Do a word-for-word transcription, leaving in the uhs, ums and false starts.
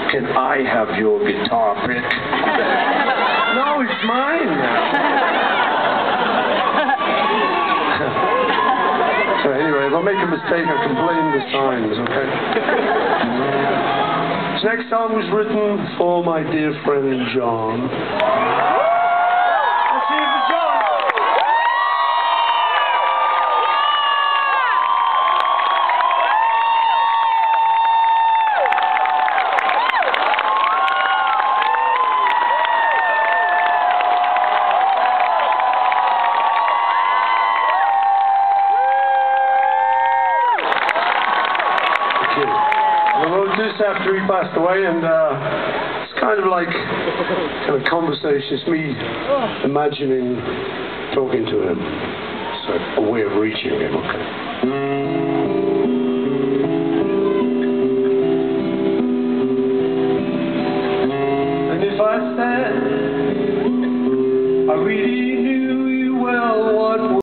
Can I have your guitar pick? No, it's mine now. So anyway, if I make a mistake, I can blame the signs, okay? This next song was written for my dear friend John. Let's hear it for John. I wrote this after he passed away, and uh, it's kind of like kind of conversation. It's me imagining talking to him. So a way of reaching him, okay. And if I said I really knew you well, what